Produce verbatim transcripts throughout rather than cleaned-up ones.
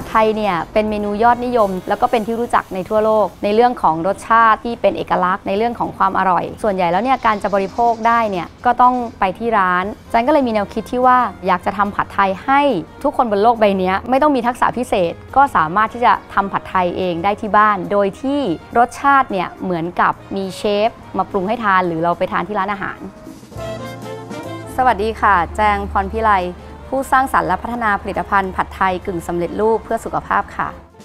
ไทยเนี่ยเป็นเมนูยอดนิยมแล้วก็เป็นที่รู้จักในทั่วโลกในเรื่องของรสชาติที่เป็นเอกลักษณ์ในเรื่องของความอร่อยส่วนใหญ่แล้วเนี่ยการจะบริโภคได้เนี่ยก็ต้องไปที่ร้านจันก็เลยมีแนวคิดที่ว่าอยากจะทำผัดไทยให้ทุกคนบนโลกใบนี้ไม่ต้องมีทักษะพิเศษก็สามารถที่จะทำผัดไทยเองได้ที่บ้านโดยที่รสชาติเนี่ยเหมือนกับมีเชฟมาปรุงให้ทานหรือเราไปทานที่ร้านอาหารสวัสดีค่ะแจงพรพิไลผู้สร้างสรรค์และพัฒนาผลิตภัณฑ์ผัดไทยกึ่งสำเร็จรูปเพื่อสุขภาพค่ะ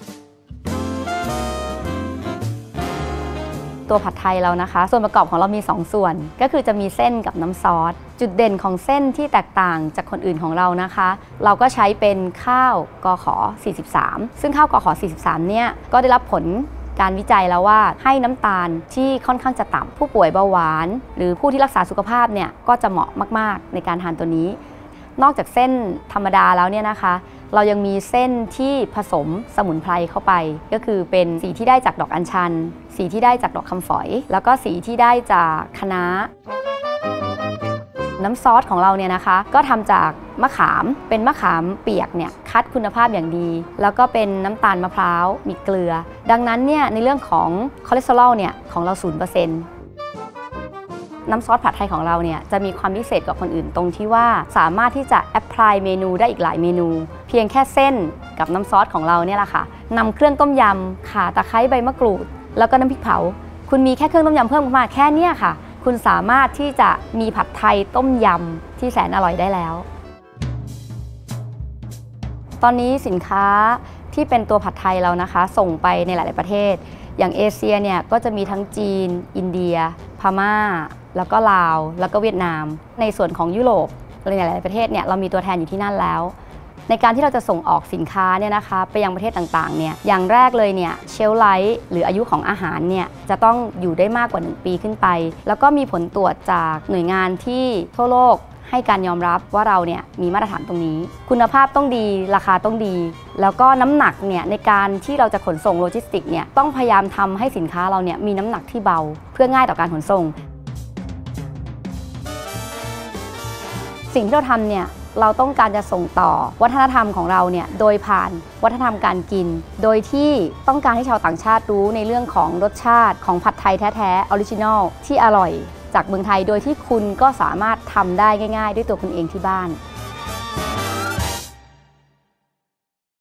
ตัวผัดไทยเรานะคะส่วนประกอบของเรามีสองส่วนก็คือจะมีเส้นกับน้ำซอสจุดเด่นของเส้นที่แตกต่างจากคนอื่นของเรานะคะเราก็ใช้เป็นข้าวกขสี่สิบสามซึ่งข้าวกขสี่สิบสามเนี่ยก็ได้รับผลการวิจัยแล้วว่าให้น้ำตาลที่ค่อนข้างจะต่ำผู้ป่วยเบาหวานหรือผู้ที่รักษาสุขภาพเนี่ยก็จะเหมาะมากๆในการทานตัวนี้นอกจากเส้นธรรมดาแล้วเนี่ยนะคะเรายังมีเส้นที่ผสมสมุนไพรเข้าไปก็คือเป็นสีที่ได้จากดอกอัญชันสีที่ได้จากดอกคำฝอยแล้วก็สีที่ได้จากคะน้าน้ำซอสของเราเนี่ยนะคะก็ทำจากมะขามเป็นมะขามเปียกเนี่ยคัดคุณภาพอย่างดีแล้วก็เป็นน้ำตาลมะพร้าวมีเกลือดังนั้นเนี่ยในเรื่องของคอเลสเตอรอลเนี่ยของเรา ศูนย์เปอร์เซ็นต์น้ำซอสผัดไทยของเราเนี่ยจะมีความพิเศษกว่าคนอื่นตรงที่ว่าสามารถที่จะแอพพลายเมนูได้อีกหลายเมนูเพียงแค่เส้นกับน้ำซอสของเราเนี่ยแหละค่ะนำเครื่องต้มยำข่าตะไคร้ใบมะกรูดแล้วก็น้ำพริกเผาคุณมีแค่เครื่องต้มยำเพิ่มมาแค่นี้ค่ะคุณสามารถที่จะมีผัดไทยต้มยำที่แสนอร่อยได้แล้วตอนนี้สินค้าที่เป็นตัวผัดไทยเรานะคะส่งไปในหลายๆประเทศอย่างเอเชียเนี่ยก็จะมีทั้งจีนอินเดียพม่าแล้วก็ลาวแล้วก็เวียดนามในส่วนของยุโรปในหลายๆประเทศเนี่ยเรามีตัวแทนอยู่ที่นั่นแล้วในการที่เราจะส่งออกสินค้าเนี่ยนะคะไปยังประเทศต่างๆเนี่ยอย่างแรกเลยเนี่ยเชลฟ์ไลฟ์หรืออายุของอาหารเนี่ยจะต้องอยู่ได้มากกว่าหนึ่งปีขึ้นไปแล้วก็มีผลตรวจจากหน่วยงานที่ทั่วโลกให้การยอมรับว่าเราเนี่ยมีมาตรฐานตรงนี้คุณภาพต้องดีราคาต้องดีแล้วก็น้ำหนักเนี่ยในการที่เราจะขนส่งโลจิสติกเนี่ยต้องพยายามทำให้สินค้าเราเนี่ยมีน้ำหนักที่เบาเพื่อง่ายต่อการขนส่งสิ่งที่เราทำเนี่ยเราต้องการจะส่งต่อวัฒนธรรมของเราเนี่ยโดยผ่านวัฒนธรรมการกินโดยที่ต้องการให้ชาวต่างชาติรู้ในเรื่องของรสชาติของผัดไทยแท้ๆออริจินอลที่อร่อยจากเมืองไทยโดยที่คุณก็สามารถทำได้ง่ายๆด้วยตัวคุณเองที่บ้าน